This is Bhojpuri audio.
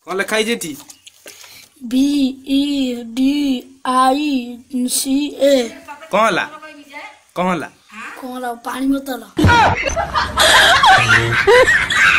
कौन लिखाई जेठी BEDICA कौन ला कौन ला पानी में तला